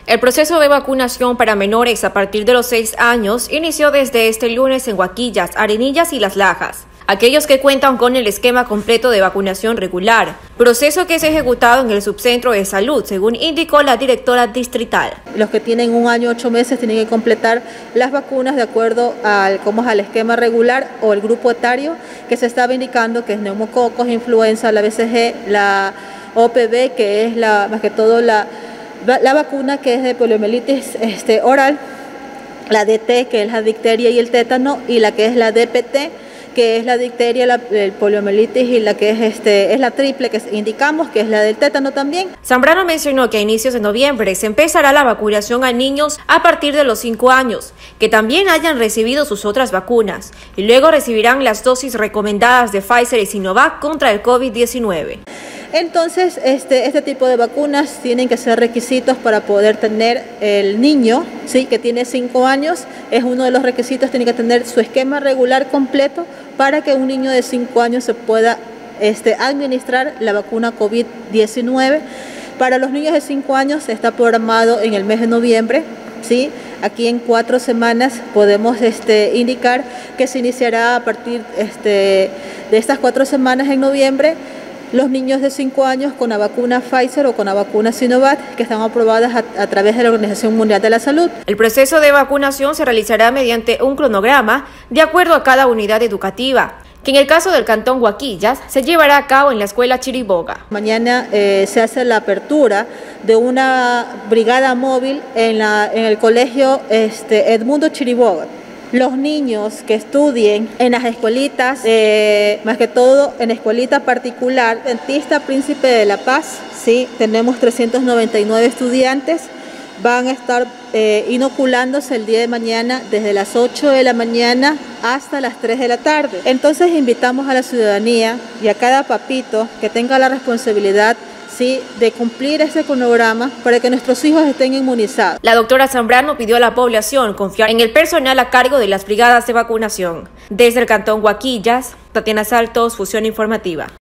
El proceso de vacunación para menores a partir de los 6 años inició desde este lunes en Huaquillas, Arenillas y Las Lajas. Aquellos que cuentan con el esquema completo de vacunación regular, proceso que es ejecutado en el subcentro de salud, según indicó la directora distrital. Los que tienen 1 año 8 meses tienen que completar las vacunas de acuerdo al esquema regular o el grupo etario que se estaba indicando, que es neumococos, influenza, la BCG, la OPV, que es más que todo la vacuna que es de poliomielitis oral, la DT, que es la difteria y el tétano, y la que es la DPT, que es la difteria, el poliomielitis, y la que es la triple que indicamos, que es la del tétano también. Zambrano mencionó que a inicios de noviembre se empezará la vacunación a niños a partir de los 5 años, que también hayan recibido sus otras vacunas, y luego recibirán las dosis recomendadas de Pfizer y Sinovac contra el COVID-19. Entonces, este tipo de vacunas tienen que ser requisitos para poder tener el niño, ¿sí?, que tiene 5 años, es uno de los requisitos, tiene que tener su esquema regular completo para que un niño de 5 años se pueda administrar la vacuna COVID-19. Para los niños de 5 años está programado en el mes de noviembre, ¿sí? Aquí en 4 semanas podemos indicar que se iniciará a partir de estas 4 semanas en noviembre los niños de 5 años con la vacuna Pfizer o con la vacuna Sinovac, que están aprobadas a través de la Organización Mundial de la Salud. El proceso de vacunación se realizará mediante un cronograma de acuerdo a cada unidad educativa, que en el caso del Cantón Huaquillas se llevará a cabo en la Escuela Chiriboga. Mañana se hace la apertura de una brigada móvil en el colegio Edmundo Chiriboga. Los niños que estudien en las escuelitas, más que todo en escuelita particular, Dentista Príncipe de la Paz, ¿sí? Tenemos 399 estudiantes, van a estar inoculándose el día de mañana desde las 8 de la mañana hasta las 3 de la tarde. Entonces invitamos a la ciudadanía y a cada papito que tenga la responsabilidad, ¿sí?, de cumplir ese cronograma para que nuestros hijos estén inmunizados. La doctora Zambrano pidió a la población confiar en el personal a cargo de las brigadas de vacunación. Desde el Cantón Huaquillas, Tatiana Saltos, Fusión Informativa.